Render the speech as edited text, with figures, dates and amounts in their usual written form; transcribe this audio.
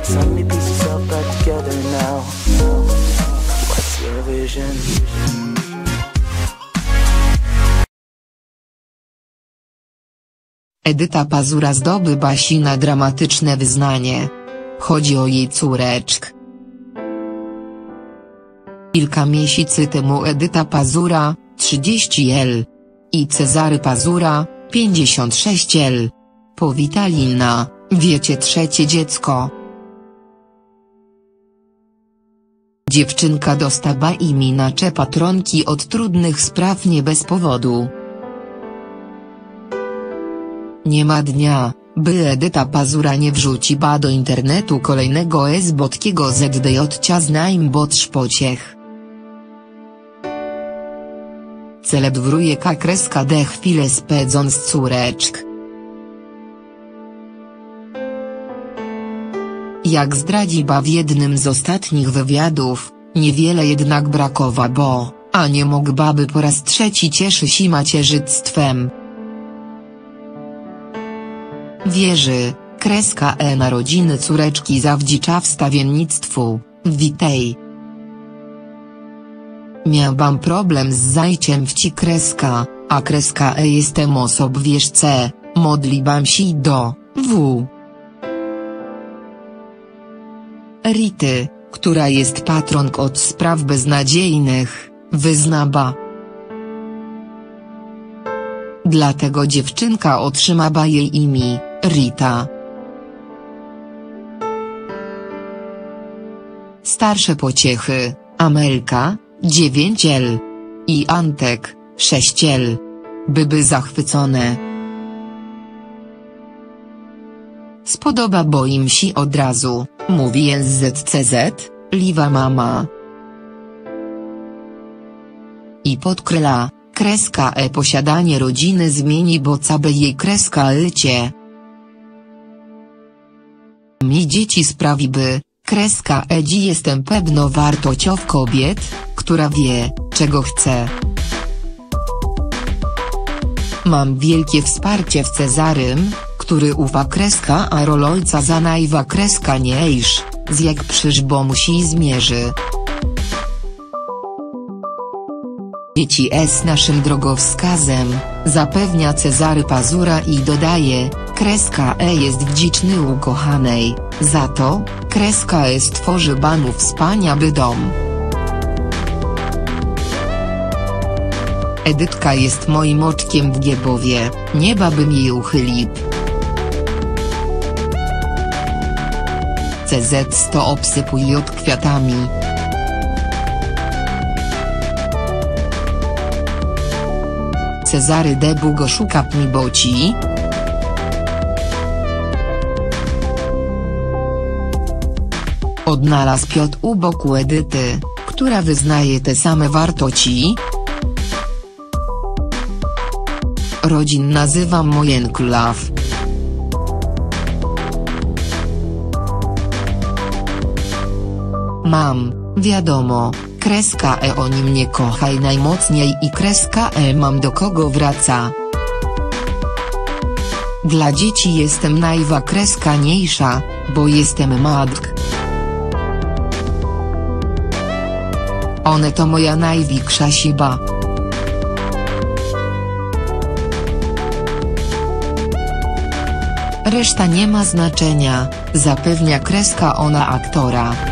So many pieces all back together now. What's your vision? Edyta Pazura zdobywa się na dramatyczne wyznanie. Chodzi o jej córeczkę. Kilka miesięcy temu Edyta Pazura, 30 lat, i Cezary Pazura, 56 lat, powitali na, wiecie, trzecie dziecko. Dziewczynka dostała imię patronki od trudnych spraw nie bez powodu. Nie ma dnia, by Edyta Pazura nie wrzuciła do internetu kolejnego słodkiego zdjęcia z najmłodszych pociech. Celebruje de chwilę spędzą z córeczką. Jak zdradziła w jednym z ostatnich wywiadów, niewiele jednak brakowało, a nie mogłaby po raz trzeci cieszyć się macierzyństwem. Wierzy, narodziny córeczki zawdzięcza wstawiennictwu, witaj. Miałam problem z zajciem wci a jestem osob wierzce, modliłam się do w. Rity, która jest patronką od spraw beznadziejnych, wyznała. Dlatego dziewczynka otrzymała jej imię, Rita. Starsze pociechy, Amelka, 9 lat, i Antek, 6 lat. Były zachwycone. Spodoba im się od razu, mówi NZCZ, liwa mama. I podkreśla, posiadanie rodziny zmieni bo cabe jej lycie. Mi dzieci sprawiby, dzi jestem pewno wartością kobiet, która wie, czego chce. Mam wielkie wsparcie w Cezarym, który uwa a rol ojca za najwa niejsz, z jak przyszło musi zmierzy. Dzieci jest naszym drogowskazem, zapewnia Cezary Pazura i dodaje, jest wdzięczny ukochanej, za to, stworzy banu wspaniały dom. Edytka jest moim oczkiem w Giebowie, nieba bym jej uchylił. CZ to obsypuje od kwiatami. Cezary długo szuka mi boci. Odnalazł Piotr u boku Edyty, która wyznaje te same wartości. Rodzin nazywam mojen kulaw. Mam, wiadomo, oni mnie kochaj najmocniej i mam do kogo wraca. Dla dzieci jestem najwa niejsza, bo jestem matk. One to moja największa siła. Reszta nie ma znaczenia, zapewnia ona aktora.